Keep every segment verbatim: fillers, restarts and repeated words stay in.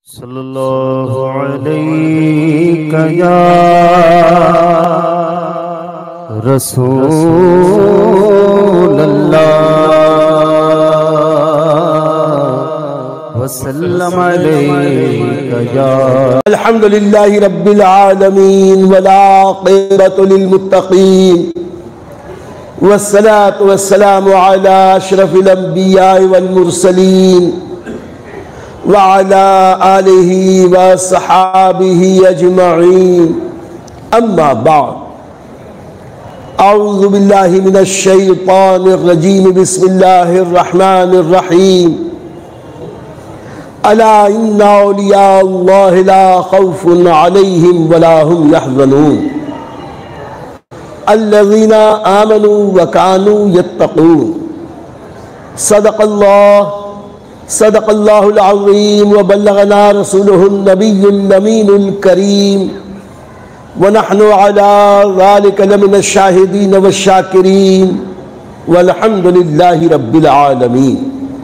صلی اللہ علیہ یا رسول اللہ وسلم علیہ یا الحمدللہ رب العالمین والعاقبۃ للمتقین والصلاة والسلام على اشرف الانبیاء والمرسلین وعلى آلہ وصحابہ اجمعین اما بعد اعوذ باللہ من الشیطان الرجیم بسم اللہ الرحمن الرحیم الا ان اولیاء اللہ لا خوف علیہم ولا هم يحزنون الذین آمنوا وكانوا يتقون صدق اللہ صدق اللہ العظیم وبلغنا رسوله النبی الامین الکریم ونحن على ذلك لمن الشاہدین والشاکرین والحمد للہ رب العالمین.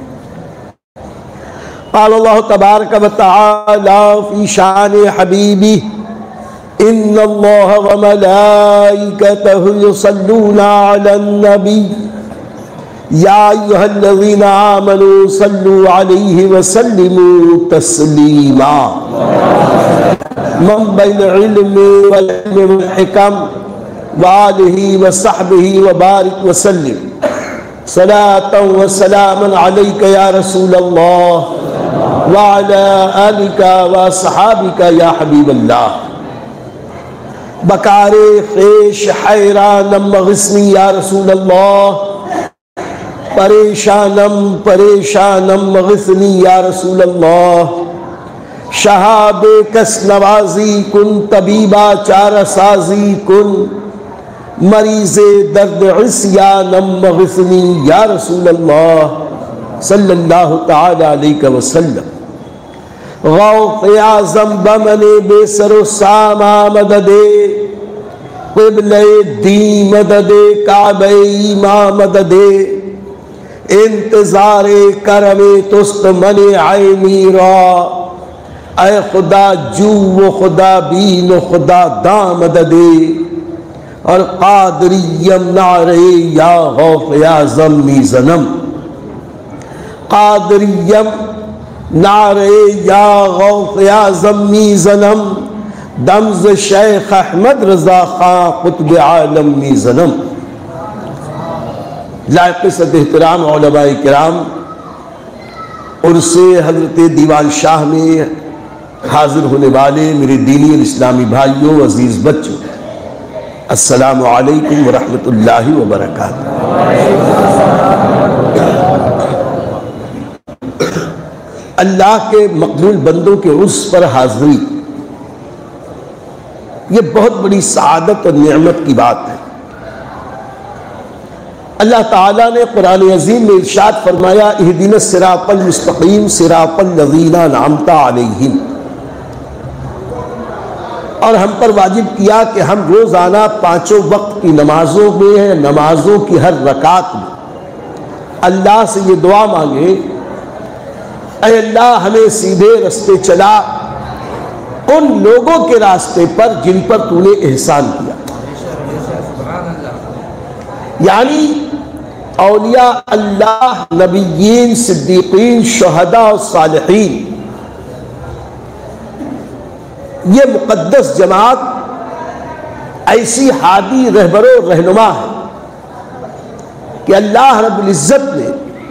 قال اللہ تبارک وتعالی فی شان حبیبہ ان اللہ وملائکتہ یصلون علی النبی یا ایہا الذین آمنوا صلوا علیہ وسلموا تسلیما. منبع العلم والعلم والحکم وآلہ وصحبہ وبارک وسلم صلاة وسلاما علیک یا رسول اللہ وعلى آلک واصحابک یا حبیب اللہ. بکار خیش حیرانم مغثنی یا رسول اللہ پریشانم پریشانم مغثنی یا رسول اللہ. شہاب کس نوازی کن طبیبہ چارہ سازی کن مریض درد عصیانم مغثنی یا رسول اللہ صلی اللہ تعالی علیہ وسلم. غوث اعظم بمن بے سر و ساما مدد قبلہ دین مدد کعبہ ایمان مدد انتظار کرم تست من عینی را اے خدا جو و خدا بین و خدا دامد دے. اور قادریم نعرے یا غوث اعظم میزنم قادریم نعرے یا غوث اعظم میزنم دمز شیخ احمد رضا خان قطب عالم میزنم. لائق صد احترام علماء کرام عرص حضرت دیوان شاہ میں حاضر ہونے والے میرے دینی اور اسلامی بھائیوں عزیز بچوں السلام علیکم ورحمۃ اللہ وبرکاتہ. اللہ کے مقبول بندوں کے عرص پر حاضری یہ بہت بڑی سعادت اور نعمت کی بات ہے. اللہ تعالیٰ نے قرآن عظیم میں ارشاد فرمایا اہدنا الصراط المستقیم صراط الذین انعمت علیہم، اور ہم پر واجب کیا کہ ہم روزانہ پانچوں وقت کی نمازوں میں نمازوں کی ہر رکعت میں اللہ سے یہ دعا مانگے اے اللہ ہمیں سیدھے راستے چلا ان لوگوں کے راستے پر جن پر تو نے احسان کیا. یعنی اولیاء اللہ، نبیین، صدیقین، شہداء اور صالحین، یہ مقدس جماعت ایسی ہادی رہبر و رہنما ہے کہ اللہ رب العزت نے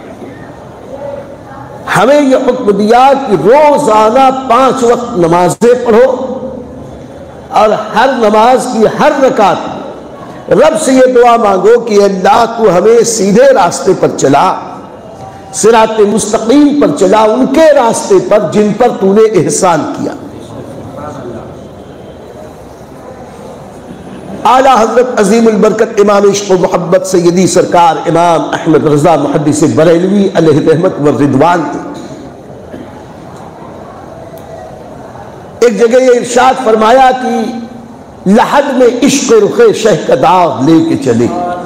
ہمیں یہ حکم دیا کہ روزانہ پانچ وقت نمازیں پڑھو اور ہر نماز کی ہر رکعت رب سے یہ دعا مانگو کہ اللہ تو ہمیں سیدھے راستے پر چلا، صراط مستقیم پر چلا، ان کے راستے پر جن پر تو نے احسان کیا. اعلیٰ حضرت عظیم البرکت امام عشق و محبت سیدی سرکار امام احمد رضا محدث بریلوی علیہ رحمت و رضوان تھے. ایک جگہ یہ ارشاد فرمایا کہ لحد میں عشق رخ شہ کا داغ لے کے چلے.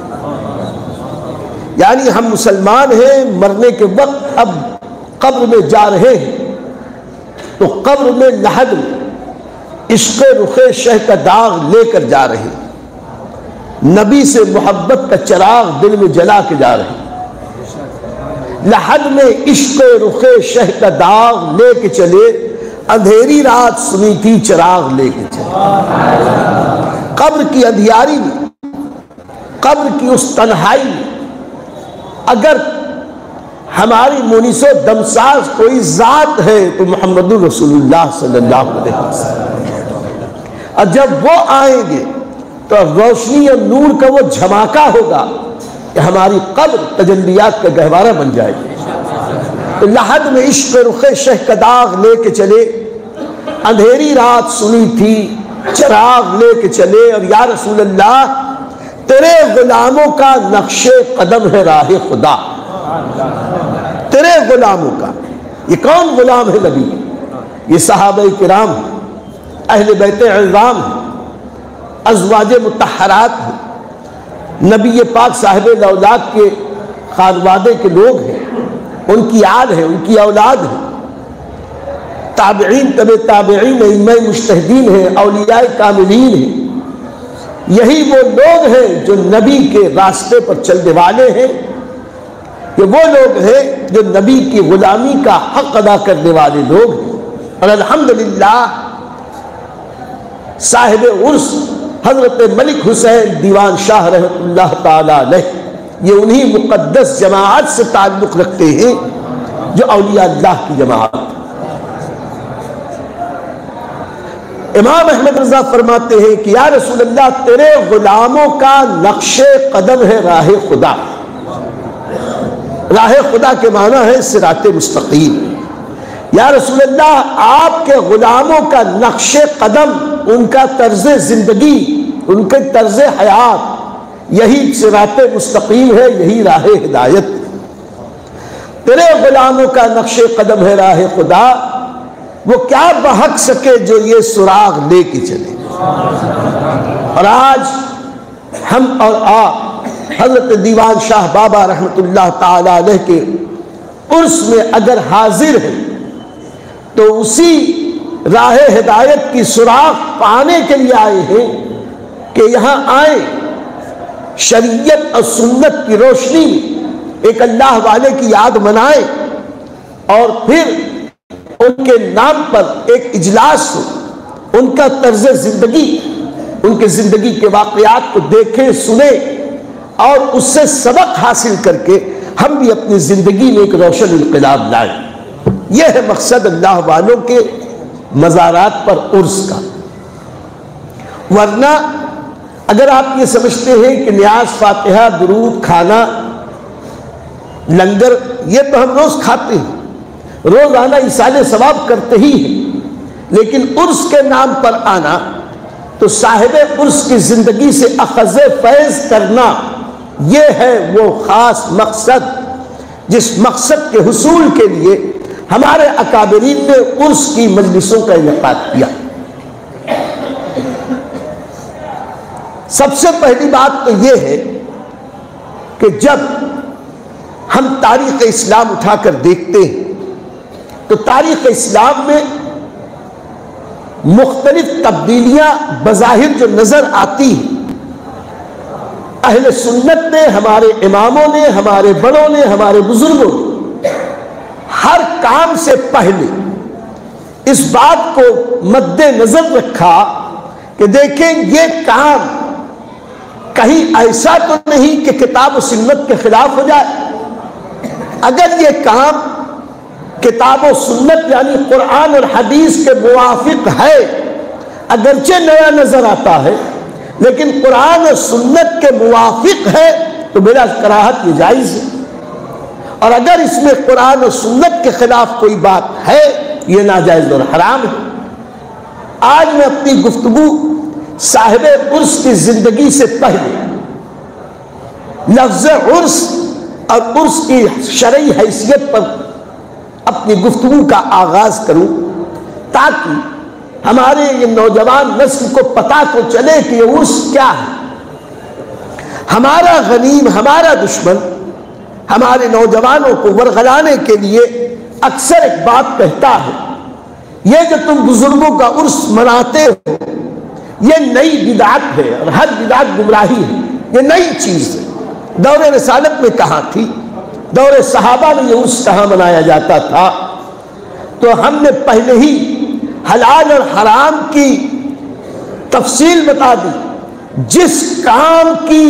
یعنی ہم مسلمان ہیں، مرنے کے وقت اب قبر میں جا رہے ہیں تو تو قبر میں لحد میں عشق رخ شہ کا داغ لے کر جا رہے ہیں، نبی سے محبت کا چراغ دل میں جلا کے جا رہے ہیں۔ لحد میں عشق رخ شہ کا داغ لے کے چلے، اندھیری رات سنی تھی چراغ لے کے چلے۔ قبر کی اندھیاری میں، قبر کی اس تنہائی میں اگر ہماری مونس و دمساز کوئی ذات ہے تو محمد رسول اللہ صلی اللہ علیہ وسلم، اور جب وہ آئیں گے تو روشنی اور نور کا وہ جھماکہ ہوگا کہ ہماری قبر تجلیات کا گہوارہ بن جائے گی۔ تو لحد میں عشق رخ شہ کا داغ لے کے چلے، اندھیری رات سنی تھی چراغ لے کے چلے، اور یا رسول اللہ تیرے غلاموں کا نقش قدم ہے راہ خدا، تیرے غلاموں کا۔ یہ کون غلام ہے نبی؟ یہ صحابہ کرام ہیں، اہل بیت اعظام ہیں، ازواج مطہرات ہیں، نبی پاک صاحب الاولاد کے خانوادے کے لوگ ہیں، ان کی آل ہیں، ان کی اولاد ہیں، تابعین تبع تابعین ائمہ مجتہدین ہیں، اولیاء کاملین ہیں۔ یہی وہ لوگ ہیں جو نبی کے راستے پر چلنے والے ہیں، یہ وہ لوگ ہیں جو نبی کی غلامی کا حق ادا کرنے والے لوگ ہیں۔ اور الحمدللہ صاحب عرس حضرت ملک حسین دیوان شاہ رحمۃ اللہ تعالی علیہ، یہ انہی مقدس جماعت سے تعلق رکھتے ہیں جو اولیاء اللہ کی جماعت۔ امام احمد رضا فرماتے ہیں کہ یا رسول اللہ تیرے غلاموں کا نقش قدم ہے راہ خدا۔ راہ خدا کے معنی ہے صراط مستقیم۔ یا رسول اللہ آپ کے غلاموں کا نقش قدم، ان کا طرز زندگی، ان کے طرز حیات یہی صراط مستقیم ہے، یہی راہ ہدایت۔ تیرے غلاموں کا نقش قدم ہے راہ خدا، وہ کیا بہک سکے جو یہ سراغ لے کے چلے۔ اور آج ہم اور آپ حضرت دیوان شاہ بابا رحمت اللہ تعالی علیہ کے عرس میں اگر حاضر ہیں تو اسی راہ ہدایت کی سراغ پانے کے لیے آئے ہیں کہ یہاں آئیں، شریعت اور سنت کی روشنی میں ایک اللہ والے کی یاد منائیں، اور پھر ان کے نام پر ایک اجلاس ہو، ان کا طرز زندگی، ان کے زندگی کے واقعات کو دیکھیں سنیں، اور اس سے سبق حاصل کر کے ہم بھی اپنی زندگی میں ایک روشن انقلاب لائیں۔ یہ ہے مقصد اللہ والوں کے مزارات پر عرس کا۔ ورنہ اگر آپ یہ سمجھتے ہیں کہ نیاز، فاتحہ، درود، کھانا، لنگر یہ تو ہم روز کھاتے ہیں، روزانہ ایصال ثواب کرتے ہی ہیں، لیکن عرس کے نام پر آنا تو صاحب عرس کی زندگی سے اخذ فیض کرنا، یہ ہے وہ خاص مقصد جس مقصد کے حصول کے لیے ہمارے اکابرین نے عرس کی مجلسوں کا انعقاد کیا۔ سب سے پہلی بات تو یہ ہے کہ جب ہم تاریخ اسلام اٹھا کر دیکھتے ہیں تو تاریخ اسلام میں مختلف تبدیلیاں بظاہر جو نظر آتی ہیں، اہل سنت نے، ہمارے اماموں نے، ہمارے بڑوں نے، ہمارے بزرگوں نے ہر کام سے پہلے اس بات کو مد نظر رکھا کہ دیکھیں یہ کام کہیں ایسا تو نہیں کہ کتاب و سنت کے خلاف ہو جائے۔ اگر یہ کام کتاب و سنت یعنی قرآن اور حدیث کے موافق ہے، اگرچہ نیا نظر آتا ہے لیکن قرآن اور سنت کے موافق ہے تو بلا کراہت یہ جائز ہے، اور اگر اس میں قرآن اور سنت کے خلاف کوئی بات ہے یہ ناجائز اور حرام ہے۔ آج میں اپنی گفتگو صاحب عرس کی زندگی سے پہلے لفظ عرس اور عرس کی شرعی حیثیت پر اپنی گفتگو کا آغاز کروں تاکہ ہمارے یہ نوجوان نسل کو پتہ تو چلے کہ یہ عرس کیا ہے۔ ہمارا غنیم، ہمارا دشمن ہمارے نوجوانوں کو ورغلانے کے لیے اکثر ایک بات کہتا ہے یہ جو تم بزرگوں کا عرس مناتے ہو یہ نئی بدعت ہے، اور ہر بدعت گمراہی ہے، یہ نئی چیز ہے۔ دور رسالت میں کہاں تھی؟ دور صحابہ میں یہ عرس کہاں منایا جاتا تھا؟ تو ہم نے پہلے ہی حلال اور حرام کی تفصیل بتا دی۔ جس کام کی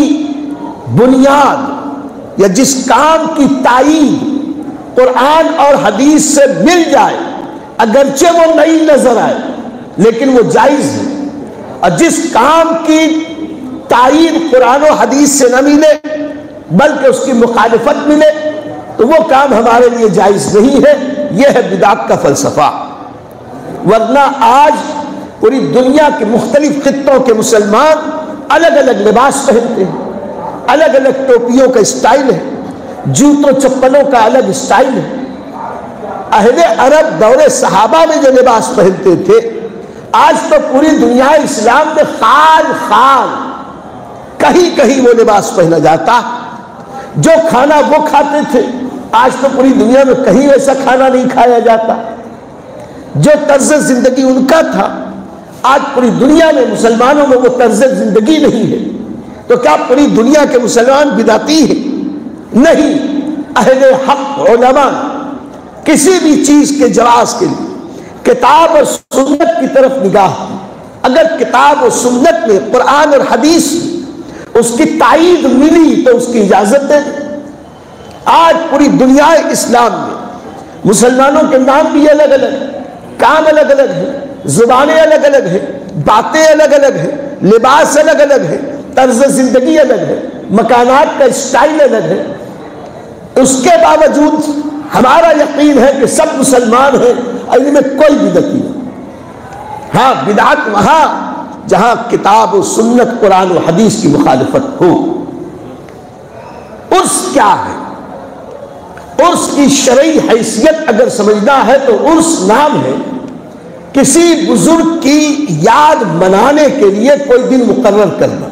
بنیاد یا جس کام کی تائید قرآن اور حدیث سے مل جائے، اگرچہ وہ نئی نظر آئے لیکن وہ جائز ہے، اور جس کام کی تائید قرآن و حدیث سے نہ ملے بلکہ اس کی مخالفت ملے تو وہ کام ہمارے لیے جائز نہیں ہے۔ یہ ہے بدعت کا فلسفہ۔ ورنہ آج پوری دنیا کے مختلف خطوں کے مسلمان الگ الگ لباس پہنتے ہیں، الگ الگ ٹوپیوں کا اسٹائل ہے، جوتوں چپلوں کا الگ اسٹائل ہے۔ اہل عرب دور صحابہ میں جو لباس پہنتے تھے، آج تو پوری دنیا اسلام میں خال خال کہیں کہیں وہ لباس پہنا جاتا۔ جو کھانا وہ کھاتے تھے آج تو پوری دنیا میں کہیں ایسا کھانا نہیں کھایا جاتا۔ جو طرز زندگی ان کا تھا آج پوری دنیا میں مسلمانوں میں وہ طرز زندگی نہیں ہے۔ تو کیا پوری دنیا کے مسلمان بدعتی ہیں؟ نہیں۔ اہل حق علماء کسی بھی چیز کے جواز کے لیے کتاب اور سنت کی طرف نگاہ، اگر کتاب و سنت میں قرآن اور حدیث اس کی تائید ملی تو اس کی اجازت ہے۔ آج پوری دنیا اسلام میں مسلمانوں کے نام بھی الگ الگ ہیں، کام الگ الگ ہیں، زبانیں الگ الگ ہیں، باتیں الگ الگ ہیں، لباس الگ الگ ہے، طرز زندگی الگ ہے، مکانات کا اسٹائل الگ ہے۔ اس کے باوجود ہمارا یقین ہے کہ سب مسلمان ہیں اور ان میں کوئی بدعت نہیں۔ ہاں بدعت وہاں جہاں کتاب و سنت قرآن و حدیث کی مخالفت ہو۔ عرس کیا ہے؟ عرس کی شرعی حیثیت اگر سمجھنا ہے تو عرس نام ہے کسی بزرگ کی یاد منانے کے لیے کوئی دن مقرر کرنا،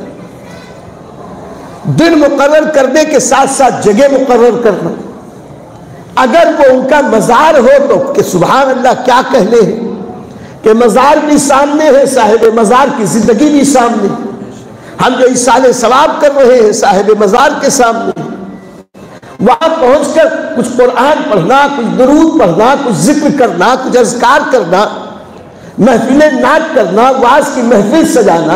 دن مقرر کرنے کے ساتھ ساتھ جگہ مقرر کرنا۔ اگر وہ ان کا مزار ہو تو کہ سبحان اللہ کیا کہنے ہیں کہ مزار بھی سامنے ہے، صاحب مزار کی زندگی بھی سامنے، ہم جو ایصال ثواب کر رہے ہیں صاحب مزار کے سامنے۔ وہاں پہنچ کر کچھ قرآن پڑھنا، کچھ درود پڑھنا، کچھ ذکر کرنا، کچھ اذکار کرنا، محفلیں نعت کرنا، وعظ کی محفل سجانا،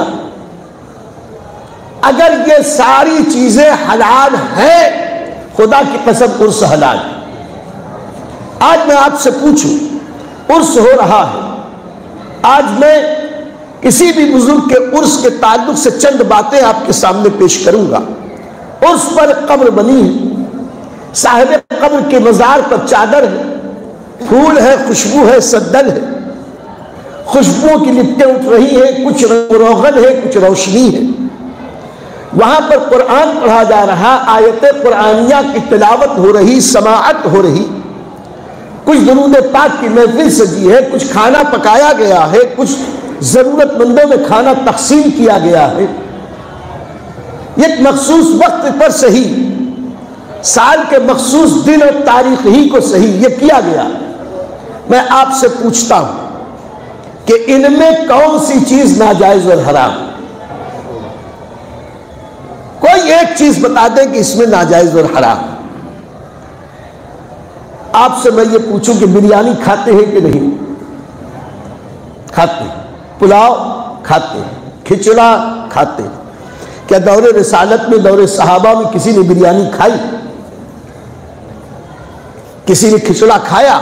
اگر یہ ساری چیزیں حلال ہیں، خدا کی قسم عرس حلال ہے۔ آج میں آپ سے پوچھوں، عرس ہو رہا ہے، آج میں کسی بھی بزرگ کے عرس کے تعلق سے چند باتیں آپ کے سامنے پیش کروں گا۔ عرس پر قبر بنی ہے، صاحب قبر کے مزار پر چادر ہے، پھول ہے، خوشبو ہے، سدل ہے، خوشبو کی لپٹیں اٹھ رہی ہیں، کچھ روغن ہے، کچھ روشنی ہے۔ وہاں پر قرآن پڑھا جا رہا، آیت قرآنیہ کی تلاوت ہو رہی، سماعت ہو رہی، کچھ درود پاک کی محفل سجی ہے، کچھ کھانا پکایا گیا ہے، کچھ ضرورت مندوں میں کھانا تقسیم کیا گیا ہے۔ ایک مخصوص وقت پر صحیح، سال کے مخصوص دن اور تاریخ ہی کو صحیح یہ کیا گیا۔ میں آپ سے پوچھتا ہوں کہ ان میں کون سی چیز ناجائز اور حرام؟ کوئی ایک چیز بتا دیں کہ اس میں ناجائز اور حرام۔ آپ سے میں یہ پوچھوں کہ بریانی کھاتے ہیں کہ نہیں؟ کھاتے ہیں۔ پلاؤ کھاتے ہیں، کھچڑا کھاتے ہیں۔ کیا دور رسالت میں، دور صحابہ میں کسی نے بریانی کھائی؟ کسی نے کھچڑا کھایا؟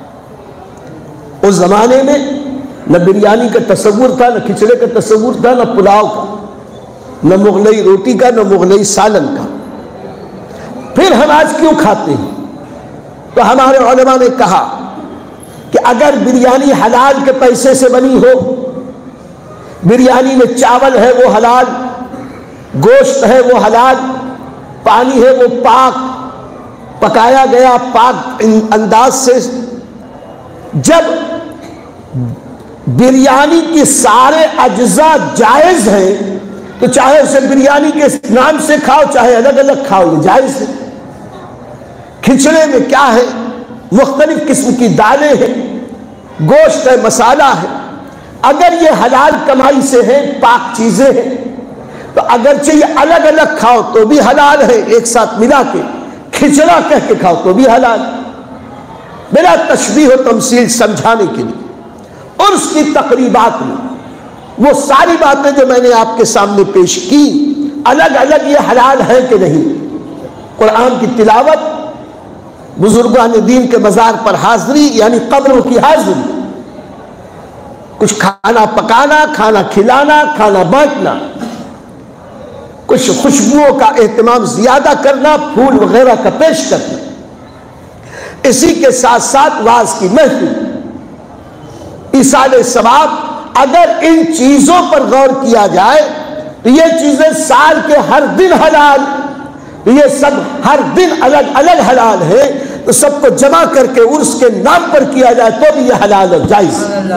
اس زمانے میں نہ بریانی کا تصور تھا، نہ کھچڑے کا تصور تھا، نہ پلاؤ کا، نہ مغلئی روٹی کا، نہ مغلئی سالن کا۔ پھر ہم آج کیوں کھاتے ہیں؟ تو ہمارے علماء نے کہا کہ اگر بریانی حلال کے پیسے سے بنی ہو، بریانی میں چاول ہے وہ حلال، گوشت ہے وہ حلال، پانی ہے وہ پاک، پکایا گیا پاک انداز سے، جب بریانی کے سارے اجزاء جائز ہیں تو چاہے اسے بریانی کے نام سے کھاؤ چاہے الگ الگ کھاؤ، یہ جائز ہے۔ کھچڑے میں کیا ہے؟ مختلف قسم کی دالیں ہیں، گوشت ہے، مسالہ ہے، اگر یہ حلال کمائی سے ہے، پاک چیزیں ہیں، تو اگرچہ یہ الگ الگ کھاؤ تو بھی حلال ہے، ایک ساتھ ملا کے کھچڑا کہہ کے کھاؤ تو بھی حلال ہے، بلا تشبیہ و تمثیل سمجھانے کے لیے۔ اور اس کی تقریبات میں وہ ساری باتیں جو میں نے آپ کے سامنے پیش کی، الگ الگ یہ حلال ہے کہ نہیں، قرآن کی تلاوت، بزرگان دین کے مزار پر حاضری یعنی قبروں کی حاضری، کچھ کھانا پکانا، کھانا کھلانا، کھانا بانٹنا، کچھ خوشبوؤں کا اہتمام زیادہ کرنا، پھول وغیرہ کا پیش کرنا، اسی کے ساتھ ساتھ واعظ کی محفل، ایصال ثواب۔ اگر ان چیزوں پر غور کیا جائے تو یہ چیزیں سال کے ہر دن حلال، یہ سب ہر دن الگ الگ حلال ہے، تو سب کو جمع کر کے عرس کے نام پر کیا جائے تو بھی یہ حلال اور جائز۔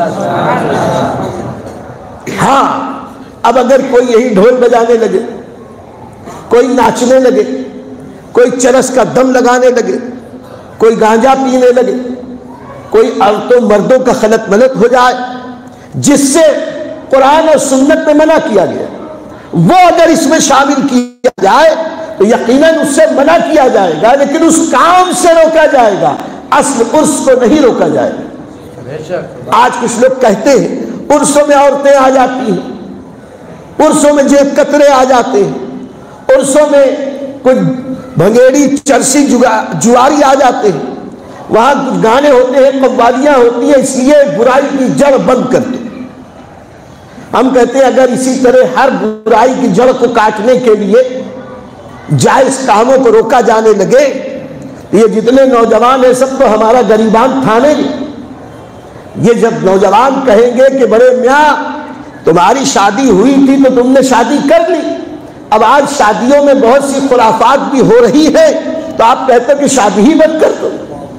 ہاں، اب اگر کوئی یہی ڈھول بجانے لگے، کوئی ناچنے لگے، کوئی چرس کا دم لگانے لگے، کوئی گانجا پینے لگے، کوئی عورتوں مردوں کا خلط ملط ہو جائے جس سے قرآن اور سنت میں منع کیا گیا، وہ اگر اس میں شامل کیا جائے تو یقیناً اس سے منع کیا جائے گا، لیکن اس کام سے روکا جائے گا، اصل عرس کو نہیں روکا جائے گا۔ آج کچھ لوگ کہتے ہیں عرسوں میں عورتیں آ جاتی ہیں، عرسوں میں جیب کترے آ جاتے ہیں، عرسوں میں کوئی بھنگیڑی چرسی جواری آ جاتے ہیں، وہاں کچھ گانے ہوتے ہیں، قوالیاں ہوتی ہیں، اس لیے برائی کی جڑ بند کر دو۔ ہم کہتے ہیں اگر اسی طرح ہر برائی کی جڑ کو کاٹنے کے لیے جائز کاموں کو روکا جانے لگے، یہ جتنے نوجوان ہیں سب تو ہمارا گریبان تھانے گے۔ یہ جب نوجوان کہیں گے کہ بڑے میاں تمہاری شادی ہوئی تھی تو تم نے شادی کر لی، اب آج شادیوں میں بہت سی خرافات بھی ہو رہی ہے، تو آپ کہتے ہیں کہ شادی ہی مت کر دو۔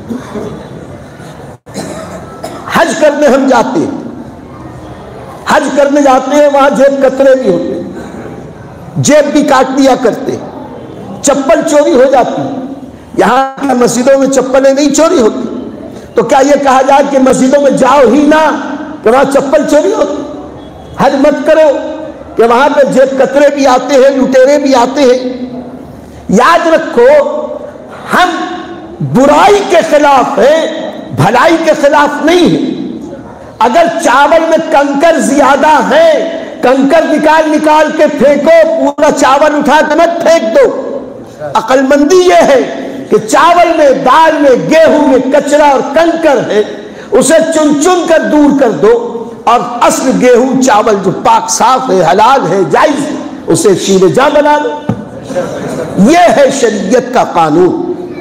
حج کرنے ہم جاتے ہیں، حج کرنے جاتے ہیں، وہاں جیب کترے بھی ہوتے ہیں، جیب بھی کاٹ دیا کرتے ہیں، چپل چوری ہو جاتی، یہاں مسجدوں میں چپلیں نہیں چوری ہوتی، تو کیا یہ کہا جائے کہ مسجدوں میں جاؤ ہی نہ کہ وہاں چپل چوری ہوتی؟ حج مت کرو کہ وہاں پہ جیب کترے بھی آتے ہیں، لٹیرے بھی آتے ہیں۔ یاد رکھو ہم برائی کے خلاف ہیں، بھلائی کے خلاف نہیں ہیں۔ اگر چاول میں کنکر زیادہ ہے، کنکر نکال نکال کے پھینکو، پورا چاول اٹھا کے مت پھینک دو۔ عقل مندی یہ ہے کہ چاول میں، دال میں، گیہوں میں کچرا اور کنکر ہے، اسے چن چن کر دور کر دو، اور اصل گیہوں چاول جو پاک صاف ہے، حلال ہے، جائز ہے، اسے شیر جاں بنا دو۔ یہ ہے شریعت کا قانون۔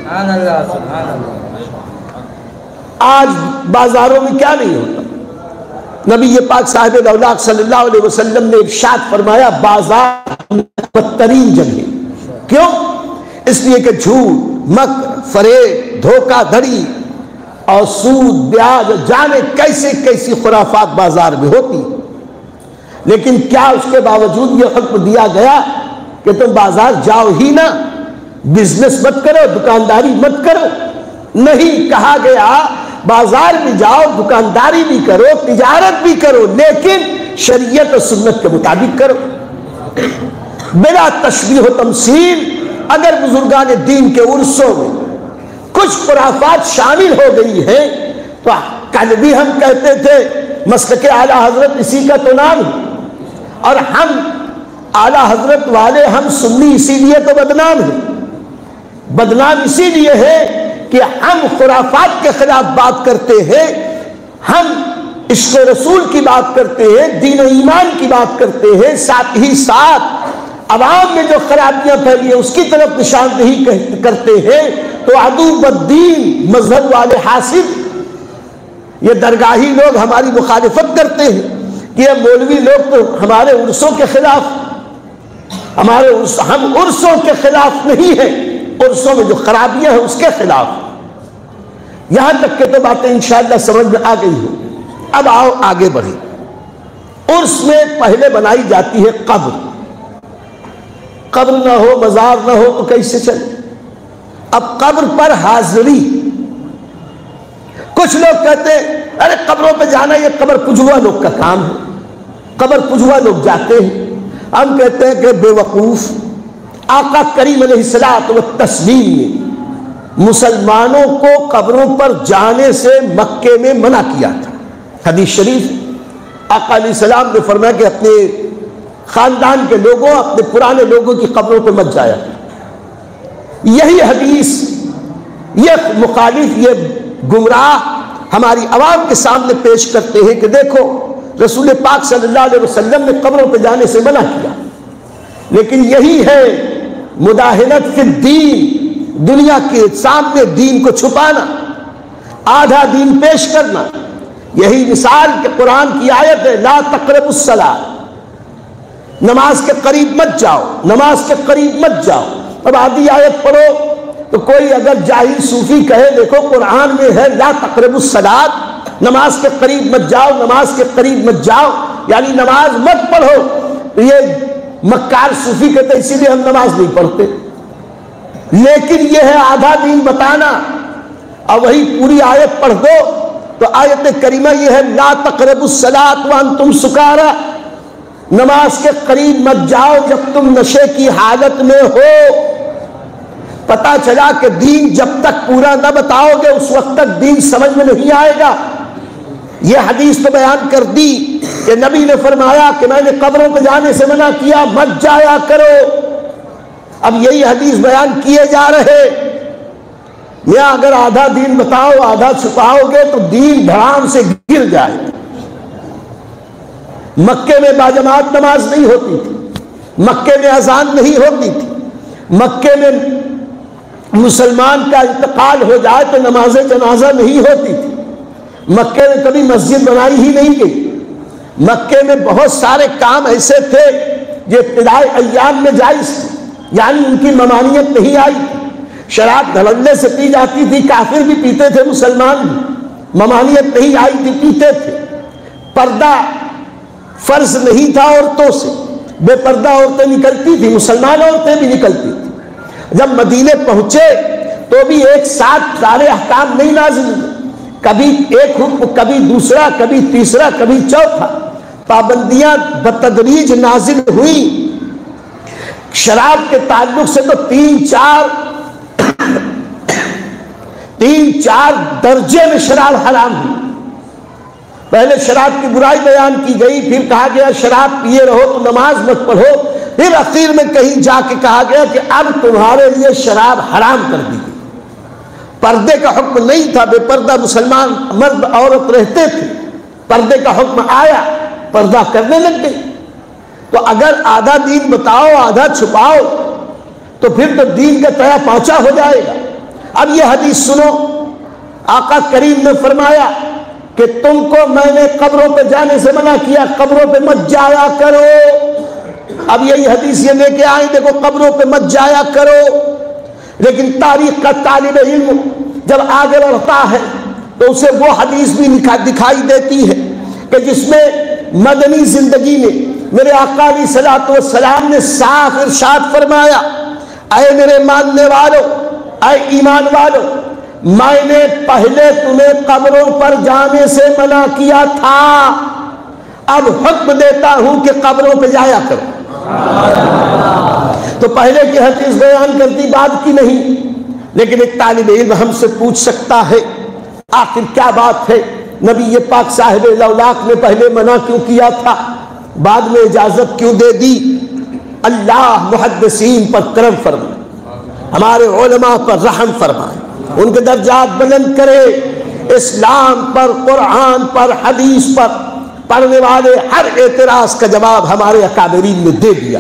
آج بازاروں میں کیا نہیں ہوتا؟ نبی پاک صاحب الاولاق صلی اللہ علیہ وسلم نے ارشاد فرمایا بازار بدترین جگہ، کیوں؟ اس لیے کہ جھوٹ، مکر، فریب، دھوکہ دھڑی اور سود، بیاج، جانے کیسے کیسی خرافات بازار میں ہوتی، لیکن کیا اس کے باوجود یہ حکم دیا گیا کہ تم بازار جاؤ ہی نہ، بزنس مت کرو، دکانداری مت کرو؟ نہیں، کہا گیا بازار بھی جاؤ، دکانداری بھی کرو، تجارت بھی کرو، لیکن شریعت و سنت کے مطابق کرو، بلا تشبیہ و تمثیل۔ اگر بزرگان دین کے عرصوں میں کچھ خرافات شامل ہو گئی ہیں تو کل بھی ہم کہتے تھے مسلک اعلیٰ حضرت اسی کا تو نام ہے، اور ہم اعلیٰ حضرت والے، ہم سنی اسی لیے تو بدنام ہیں۔ بدنام اسی لیے ہے کہ ہم خرافات کے خلاف بات کرتے ہیں، ہم عشق رسول کی بات کرتے ہیں، دین و ایمان کی بات کرتے ہیں، ساتھ ہی ساتھ عوام میں جو خرابیاں پھیلی ہیں اس کی طرف نشاندہی کرتے ہیں۔ تو عدو بدین مذہب والے حاسد، یہ درگاہی لوگ ہماری مخالفت کرتے ہیں کہ یہ مولوی لوگ تو ہمارے عرصوں کے خلاف، ہمارے عرص ہم عرصوں کے خلاف نہیں ہیں، عرصوں میں جو خرابیاں ہیں اس کے خلاف۔ یہاں تک کہ تو باتیں انشاءاللہ سمجھ میں آ گئی ہیں۔ اب آؤ آگے بڑھیں۔ عرس میں پہلے بنائی جاتی ہے قبر، قبر نہ ہو، مزار نہ ہو تو کیسے چلے؟ اب قبر پر حاضری، کچھ لوگ کہتے ہیں ارے قبروں پہ جانا یہ قبر پجوا لوگ کا کام ہے، قبر پجوا لوگ جاتے ہیں۔ ہم کہتے ہیں کہ بے وقوف، آقا کریم علیہ الصلوۃ والتسلیم نے مسلمانوں کو قبروں پر جانے سے مکے میں منع کیا تھا۔ حدیث شریف آقا علیہ السلام نے فرمایا کہ اپنے خاندان کے لوگوں، اپنے پرانے لوگوں کی قبروں پہ مت جایا۔ یہی حدیث یہ مخالف، یہ گمراہ ہماری عوام کے سامنے پیش کرتے ہیں کہ دیکھو رسول پاک صلی اللہ علیہ وسلم نے قبروں پہ جانے سے منع کیا، لیکن یہی ہے مداہنت فی الدین، دنیا کے سامنے دین کو چھپانا، آدھا دین پیش کرنا۔ یہی مثال کہ قرآن کی آیت ہے لا تقربوا الصلاۃ، نماز کے قریب مت جاؤ، نماز کے قریب مت جاؤ۔ اب آدھی آیت پڑھو تو کوئی اگر جاہل صوفی کہے دیکھو قرآن میں ہے لا تقربوا الصلاۃ، نماز کے قریب مت جاؤ، نماز کے قریب مت جاؤ، یعنی نماز مت پڑھو، تو یہ مکار صوفی کہتے اسی لیے ہم نماز نہیں پڑھتے۔ لیکن یہ ہے آدھا دین بتانا، اور وہی پوری آیت پڑھ دو تو آیت کریمہ یہ ہے لا تقربوا الصلاۃ وانتم سکارا، نماز کے قریب مت جاؤ جب تم نشے کی حالت میں ہو۔ پتا چلا کہ دین جب تک پورا نہ بتاؤ گے اس وقت تک دین سمجھ میں نہیں آئے گا۔ یہ حدیث تو بیان کر دی کہ نبی نے فرمایا کہ میں نے قبروں پہ جانے سے منع کیا، مت جایا کرو۔ اب یہی حدیث بیان کیے جا رہے، یا اگر آدھا دین بتاؤ آدھا چھپاؤ گے تو دین دھڑام سے گر جائے۔ مکے میں باجماعت نماز نہیں ہوتی تھی، مکے میں اذان نہیں ہوتی تھی، مکے میں مسلمان کا انتقال ہو جائے تو نماز جنازہ نہیں ہوتی تھی، مکے میں کبھی مسجد بنائی ہی نہیں گئی، مکے میں بہت سارے کام ایسے تھے جو ابتدائی ایام میں جائز تھے، یعنی ان کی ممانعت نہیں آئی۔ شراب دھڑلے سے پی جاتی تھی، کافر بھی پیتے تھے، مسلمان بھی، ممانعت نہیں آئی تھی، پیتے تھے۔ پردہ فرض نہیں تھا عورتوں سے، بے پردہ عورتیں نکلتی تھی، مسلمان عورتیں بھی نکلتی تھی۔ جب مدینے پہنچے تو بھی ایک ساتھ سارے احکام نہیں نازل ہوئے، کبھی ایک حکم، کبھی دوسرا، کبھی تیسرا، کبھی چوتھا، پابندیاں بتدریج نازل ہوئی۔ شراب کے تعلق سے تو تین چار تین چار درجے میں شراب حرام ہوئی۔ پہلے شراب کی برائی بیان کی گئی، پھر کہا گیا شراب پیے رہو تو نماز مت پڑھو، پھر اخیر میں کہیں جا کے کہا گیا کہ اب تمہارے لیے شراب حرام کر دی گئی۔ پردے کا حکم نہیں تھا، بے پردہ مسلمان مرد عورت رہتے تھے، پردے کا حکم آیا، پردہ کرنے لگ گئے۔ تو اگر آدھا دین بتاؤ آدھا چھپاؤ تو پھر تو دین کا تیا پہنچا ہو جائے گا۔ اب یہ حدیث سنو، آقا کریم نے فرمایا کہ تم کو میں نے قبروں پہ جانے سے منع کیا، قبروں پہ مت جایا کرو۔ اب یہی حدیث یہ لے کے آئیں دیکھو قبروں پہ مت جایا کرو، لیکن تاریخ کا طالب علم جب آگے بڑھتا ہے تو اسے وہ حدیث بھی دکھائی دیتی ہے کہ جس میں مدنی زندگی میں میرے آقا علیہ الصلوۃ والسلام نے صاف ارشاد فرمایا، اے میرے ماننے والوں، اے ایمان والوں، میں نے پہلے تمہیں قبروں پر جانے سے منع کیا تھا، اب حکم دیتا ہوں کہ قبروں پہ جایا کرو۔ تو پہلے کی حدیث بیان کرتی بعد کی نہیں، لیکن ایک طالب علم ہم سے پوچھ سکتا ہے آخر کیا بات ہے، نبی پاک صاحب لولاک نے پہلے منع کیوں کیا تھا، بعد میں اجازت کیوں دے دی؟ اللہ محدثین پر کرم فرمائے، ہمارے علماء پر رحم فرمائے، ان کے درجات بلند کرے، اسلام پر، قرآن پر، حدیث پر پڑھنے والے ہر اعتراض کا جواب ہمارے اکابرین نے دے دیا۔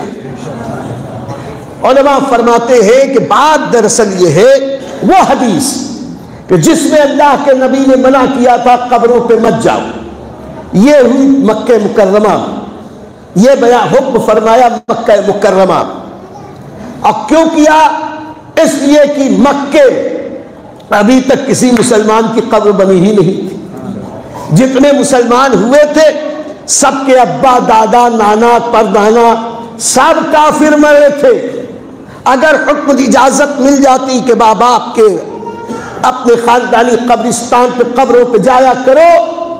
علماء فرماتے ہیں کہ بات دراصل یہ ہے وہ حدیث کہ جس میں اللہ کے نبی نے منع کیا تھا قبروں پہ مت جاؤ، یہ ہوئی مکہ مکرمہ، یہ بیان حکم فرمایا مکہ مکرمہ۔ اب کیوں کیا؟ اس لیے کہ مکے ابھی تک کسی مسلمان کی قبر بنی ہی نہیں تھی، جتنے مسلمان ہوئے تھے سب کے ابا دادا نانا پردانا سب کافر مرے تھے۔ اگر حکم اجازت مل جاتی کہ باپ کے اپنے خاندانی قبرستان پہ قبروں پہ جایا کرو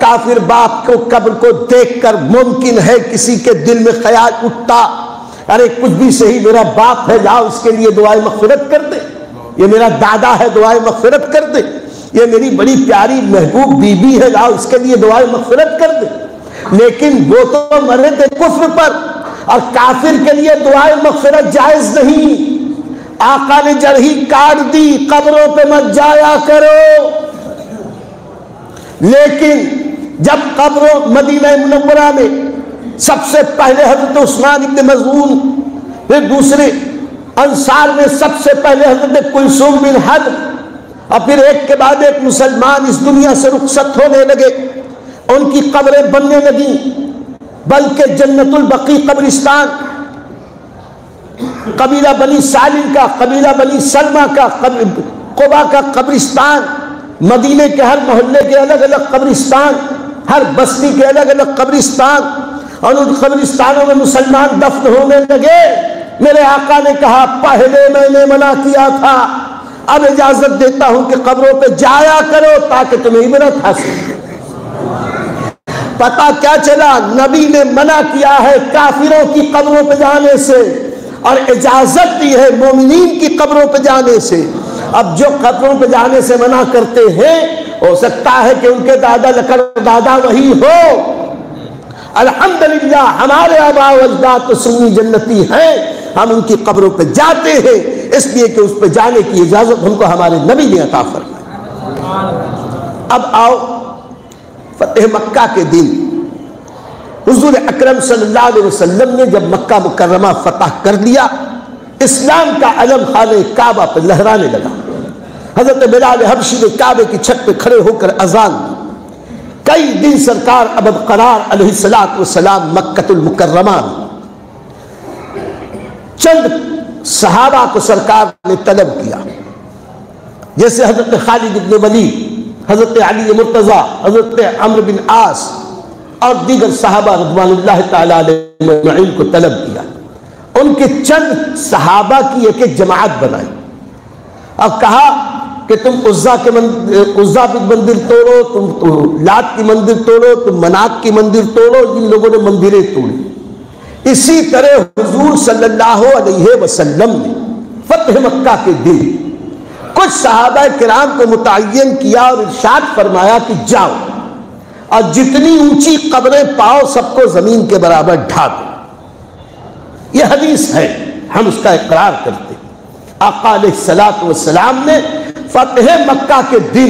کافر باپ کو قبر کو دیکھ کر ممکن ہے کسی کے دل میں خیال اٹھتا ارے کچھ بھی صحیح میرا باپ ہے جاؤ اس کے لیے دعائیں مغفرت کر دے، یہ میرا دادا ہے دعائیں مغفرت کر دے، یہ میری بڑی پیاری محبوب بی بی ہے جاؤ اس کے لیے دعائیں مغفرت کر دے۔ لیکن وہ تو مرے تھے کفر پر، اور کافر کے لیے دعائیں مغفرت جائز نہیں۔ آقا نے جرحی کاٹ دی، قبروں پہ مت جایا کرو۔ لیکن جب قبروں مدینہ منورہ میں سب سے پہلے حضرت عثمان ابن مظعون، پھر دوسرے انصار میں سب سے پہلے حضرت کلثوم بن حضر، اور پھر ایک کے بعد ایک مسلمان اس دنیا سے رخصت ہونے لگے، ان کی قبریں بننے لگیں، بلکہ جنت البقیع قبرستان قبیلہ بنی سالم کا، قبیلہ بنی سلمہ کا، قبا کا قبرستان، مدینے کے ہر محلے کے الگ الگ قبرستان، ہر بستی کے الگ الگ قبرستان، اور ان قبرستانوں میں مسلمان دفن ہونے لگے۔ میرے آقا نے کہا پہلے میں نے منع کیا تھا، اب اجازت دیتا ہوں کہ قبروں پہ جایا کرو تاکہ تمہیں عبرت حاصل۔ پتہ کیا چلا؟ نبی نے منع کیا ہے کافروں کی قبروں پہ جانے سے اور اجازت دی ہے مومنین کی قبروں پہ جانے سے۔ اب جو قبروں پہ جانے سے منع کرتے ہیں ہو سکتا ہے کہ ان کے دادا لکڑ دادا وہی ہو۔ الحمدللہ ہمارے آباء و اجداد تو سنی جنتی ہیں، ہم ان کی قبروں پہ جاتے ہیں اس لیے کہ اس پہ جانے کی اجازت ہم کو ہمارے نبی نے عطا فرمائی۔ اب آؤ فتح مکہ کے دن حضور اکرم صلی اللہ علیہ وسلم نے جب مکہ مکرمہ فتح کر لیا، اسلام کا علم خانہ کعبہ پہ لہرانے لگا۔ حضرت بلال حبشی نے کعبے کی چھت پہ کھڑے ہو کر اذان دی۔ کئی دن سرکار ابد قرار علیہ الصلوۃ والسلام مکۃ المکرمہ میں، چند صحابہ کو سرکار نے طلب کیا، جیسے حضرت خالد بن ولید، حضرت علی مرتضی، حضرت عمرو بن عاص اور دیگر صحابہ رضوان اللہ تعالی علیہ مجمعین کو طلب کیا۔ ان کے چند صحابہ کی ایک ایک جماعت بنائی اور کہا کہ تم عزا کے مندر عزا کی مندر توڑو، تم لات کی مندر توڑو، تم منات کی مندر توڑو۔ جن لوگوں نے مندریں توڑی، اسی طرح حضور صلی اللہ علیہ وسلم نے فتح مکہ کے دن کچھ صحابہ کرام کو متعین کیا اور ارشاد فرمایا کہ جاؤ اور جتنی اونچی قبریں پاؤ سب کو زمین کے برابر ڈھا دو۔ یہ حدیث ہے، ہم اس کا اقرار کرتے ہیں۔ آقا علیہ الصلوۃ والسلام نے فتح مکہ کے دن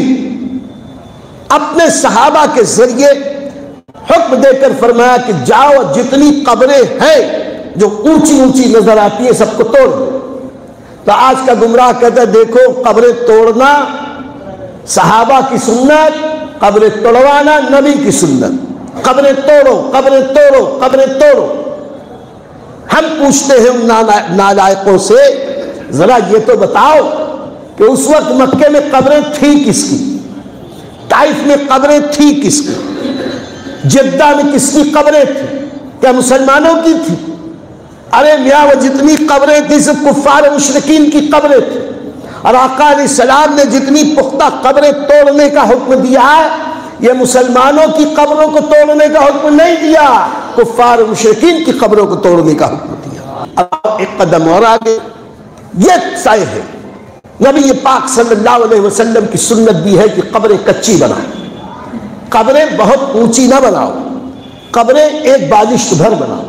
اپنے صحابہ کے ذریعے حکم دے کر فرمایا کہ جاؤ جتنی قبریں ہیں جو اونچی اونچی نظر آتی ہیں سب کو توڑ دو۔ تو آج کا گمراہ کہتا ہے دیکھو قبریں توڑنا صحابہ کی سنت، قبریں توڑوانا نبی کی سنت، قبریں توڑو قبریں توڑو قبریں توڑو۔ ہم پوچھتے ہیں ان نالائقوں سے ذرا یہ تو بتاؤ کہ اس وقت مکے میں قبریں تھی کس کی، طائف میں قبریں تھی کس کی، جدہ میں کس کی قبریں تھی؟ کیا مسلمانوں کی تھی؟ ارے میاں وہ جتنی قبریں تھی سب کفار مشرکین کی قبریں تھی، اور آقا علیہ السلام نے جتنی پختہ قبریں توڑنے کا حکم دیا ہے یہ مسلمانوں کی قبروں کو توڑنے کا حکم نہیں دیا، کفار مشرکین کی قبروں کو توڑنے کا حکم دیا۔ اب ایک قدم اور آگے، یہ طے ہے نبی پاک صلی اللہ علیہ وسلم کی سنت بھی ہے کہ قبریں کچی بناؤ، قبریں بہت اونچی نہ بناؤ، قبریں ایک بالشت بھر بناؤ۔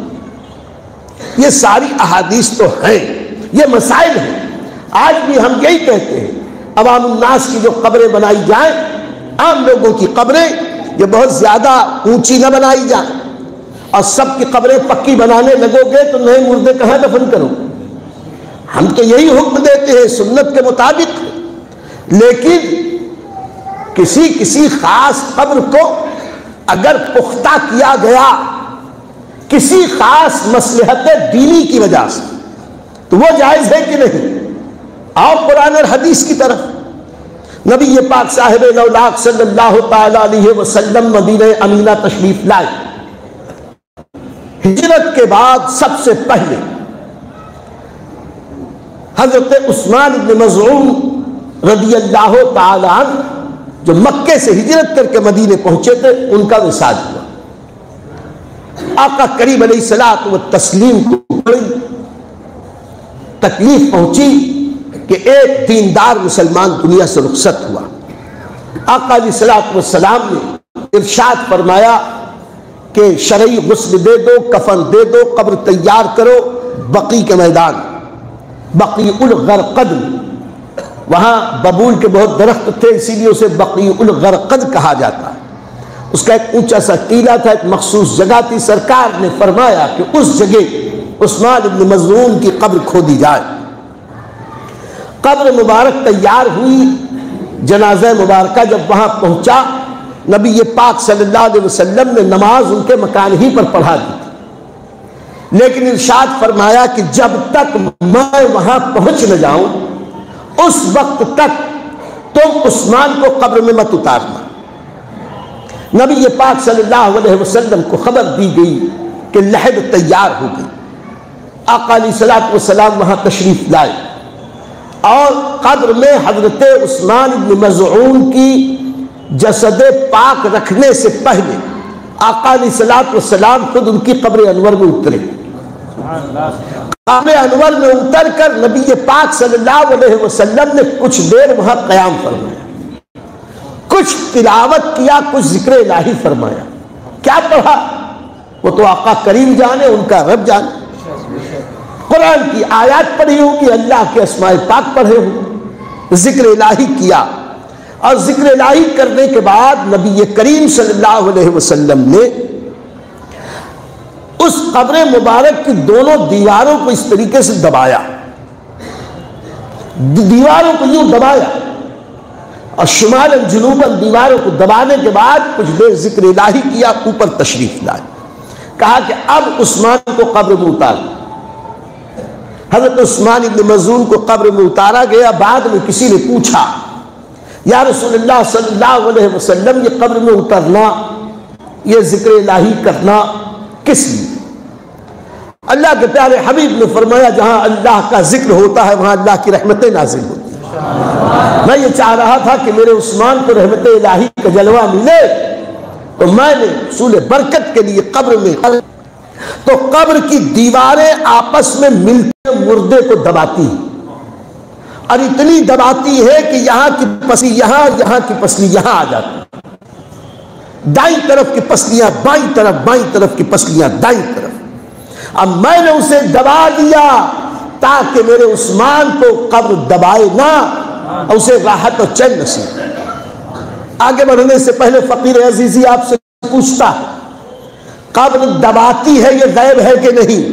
یہ ساری احادیث تو ہیں، یہ مسائل ہیں۔ آج بھی ہم یہی کہتے ہیں عوام الناس کی جو قبریں بنائی جائیں، عام لوگوں کی قبریں یہ بہت زیادہ اونچی نہ بنائی جائیں، اور سب کی قبریں پکی بنانے لگو گے تو نئے مردے کہاں دفن کرو؟ ہم تو یہی حکم دیتے ہیں سنت کے مطابق، لیکن کسی کسی خاص قبر کو اگر پختہ کیا گیا کسی خاص مصلحت دینی کی وجہ سے تو وہ جائز ہے کہ نہیں؟ آؤ قرآن اور حدیث کی طرف۔ نبی پاک صاحب لولاک صلی اللہ تعالی علیہ وسلم مدینہ امینہ تشریف لائے۔ ہجرت کے بعد سب سے پہلے حضرت عثمان بن مظعون رضی اللہ تعالی عنہ جو مکے سے ہجرت کر کے مدینے پہنچے تھے ان کا وصال ہوا۔ آقا کریم علیہ الصلوۃ والتسلیم کو بڑی تکلیف پہنچی کہ ایک دیندار مسلمان دنیا سے رخصت ہوا۔ آقا علیہ الصلوۃ والسلام نے ارشاد فرمایا کہ شرعی غسل دے دو، کفن دے دو، قبر تیار کرو بقیع کے میدان، بقیع الغرقد، وہاں ببول کے بہت درخت تھے اسی لیے اسے بقیع الغرقد کہا جاتا ہے۔ اس کا ایک اونچا سا ٹیلا تھا، ایک مخصوص جگہ تھی۔ سرکار نے فرمایا کہ اس جگہ عثمان بن مظعون کی قبر کھودی جائے۔ قبر مبارک تیار ہوئی، جنازہ مبارکہ جب وہاں پہنچا، نبی پاک صلی اللہ علیہ وسلم نے نماز ان کے مکان ہی پر پڑھا دی تھی، لیکن ارشاد فرمایا کہ جب تک میں وہاں پہنچ نہ جاؤں اس وقت تک تم عثمان کو قبر میں مت اتارنا۔ نبی پاک صلی اللہ علیہ وسلم کو خبر دی گئی کہ لحد تیار ہو گئی۔ آقا علیہ الصلوۃ والسلام وہاں تشریف لائے اور قبر میں حضرت عثمان بن مظعون کی جسد پاک رکھنے سے پہلے آقا علیہ الصلوۃ والسلام خود ان کی قبر انور میں اترے۔ قبر انور میں اتر کر نبی پاک صلی اللہ علیہ وسلم نے کچھ دیر وہاں قیام فرمایا، کچھ تلاوت کیا، کچھ ذکر الہی فرمایا۔ کیا پڑھا وہ تو آقا کریم جانے، ان کا رب جانے۔ قرآن کی آیات پڑھی ہوگی، اللہ کے اسماء پاک پڑھے ہوں، ذکر الہی کیا، اور ذکر الہی کرنے کے بعد نبی کریم صلی اللہ علیہ وسلم نے اس قبر مبارک کی دونوں دیواروں کو اس طریقے سے دبایا، دیواروں کو یوں دبایا اور شمال جنوب دیواروں کو دبانے کے بعد کچھ دیر ذکر الہی کیا، اوپر تشریف لائے، کہا کہ اب عثمان کو قبر میں اتار۔ حضرت عثمان بن مظعون کو قبر میں اتارا گیا۔ بعد میں کسی نے پوچھا یا رسول اللہ صلی اللہ علیہ وسلم یہ قبر میں اترنا، یہ ذکر الہی کرنا کس لیے؟ اللہ کے پیارے حبیب نے فرمایا جہاں اللہ کا ذکر ہوتا ہے وہاں اللہ کی رحمتیں نازل ہوتی ہیں۔ میں یہ چاہ رہا تھا کہ میرے عثمان کو رحمت الہی کا جلوہ ملے، تو میں نے حصول برکت کے لیے قبر میں، تو قبر کی دیواریں آپس میں مل کے مردے کو دباتی ہیں، اور اتنی دباتی ہے کہ یہاں کی پسلی یہاں، یہاں کی پسلی یہاں آ جاتی، دائیں طرف کی پسلیاں بائیں طرف، بائیں طرف کی پسلیاں دائیں طرف۔ اب میں نے اسے دبا دیا تاکہ میرے عثمان کو قبر دبائے نہ، اسے راحت اور چین نصیب۔ آگے بڑھنے سے پہلے فقیر عزیزی آپ سے پوچھتا ہے قبر دباتی ہے یہ غیب ہے کہ نہیں؟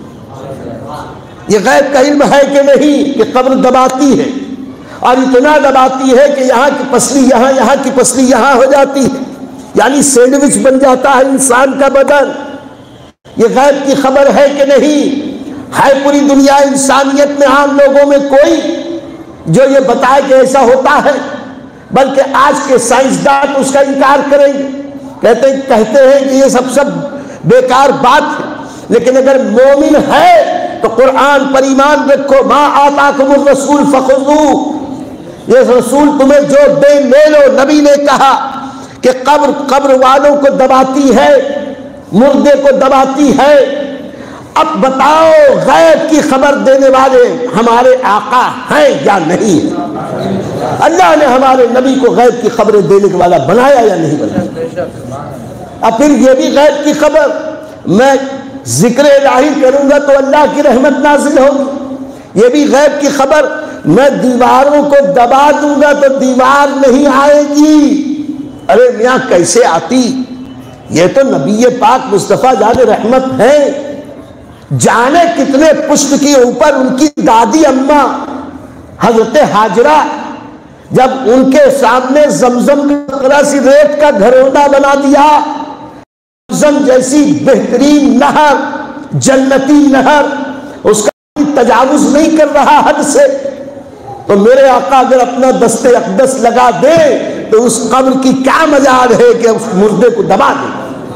یہ غیب کا علم ہے کہ نہیں کہ قبر دباتی ہے، اور اتنا دباتی ہے کہ یہاں کی پسلی یہاں، یہاں کی پسلی یہاں ہو جاتی ہے، یعنی سینڈوچ بن جاتا ہے انسان کا بدن۔ یہ غیب کی خبر ہے کہ نہیں؟ ہے پوری دنیا انسانیت میں عام لوگوں میں کوئی جو یہ بتائے کہ ایسا ہوتا ہے؟ بلکہ آج کے سائنسدان اس کا انکار کریں گے، کہتے کہتے ہیں کہ یہ سب سب بیکار بات ہے۔ لیکن اگر مومن ہے تو قرآن پر ایمان رکھو، ما آتاکم الرسول فخذوہ، یہ رسول تمہیں جو دے لے لو۔ نبی نے کہا کہ قبر قبر والوں کو دباتی ہے، مردے کو دباتی ہے۔ اب بتاؤ غیب کی خبر دینے والے ہمارے آقا ہیں یا نہیں ہیں؟ اللہ نے ہمارے نبی کو غیب کی خبریں دینے کے والا بنایا یا نہیں بنایا؟ اب پھر یہ بھی غیب کی خبر، میں ذکر الہی کروں گا تو اللہ کی رحمت نازل ہوگی، یہ بھی غیب کی خبر، میں دیواروں کو دبا دوں گا تو دیوار نہیں آئے گی۔ ارے میاں کیسے آتی؟ یہ تو نبی پاک مصطفیٰ جان رحمت ہیں، جانے کتنے پشت کے اوپر ان کی دادی اماں حضرت ہاجرہ جب ان کے سامنے زمزم کا قطرہ سی ریت کا گھروندا بنا دیا، زمزم جیسی بہترین نہر، جنتی نہر، اس کا تجاوز نہیں کر رہا حد سے، تو میرے آقا اگر اپنا دست اقدس لگا دے تو اس قبر کی کیا مجال ہے کہ اس مردے کو دبا دے۔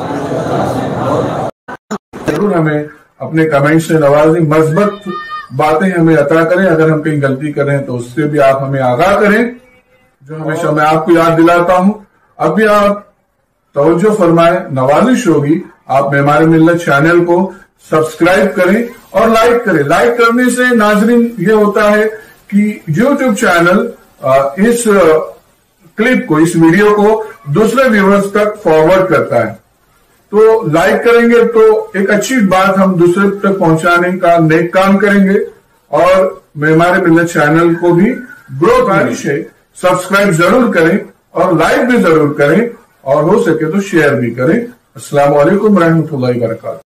ضرور ہمیں اپنے کمنٹ سے نوازیں، مثبت باتیں ہمیں عطا کریں، اگر ہم کہیں غلطی کریں تو اس سے بھی آپ ہمیں آگاہ کریں، जो हमेशा मैं आपको याद दिलाता हूं। अब भी आप तवज्जो फरमाएं, नवाजिश होगी आप मेमार मिल्लत चैनल को सब्सक्राइब करें और लाइक करें। लाइक करने से नाजरीन ये होता है कि यूट्यूब चैनल इस क्लिप को, इस वीडियो को दूसरे व्यूअर्स तक फॉरवर्ड करता है। तो लाइक करेंगे तो एक अच्छी बात हम दूसरे तक पहुंचाने का नेक काम करेंगे और मेमार मिल्लत चैनल को भी ग्रो करनी है। सब्सक्राइब जरूर करें और लाइक भी जरूर करें और हो सके तो शेयर भी करें। अस्सलाम वालेकुम रहमतुल्लाहि व बरकातहू।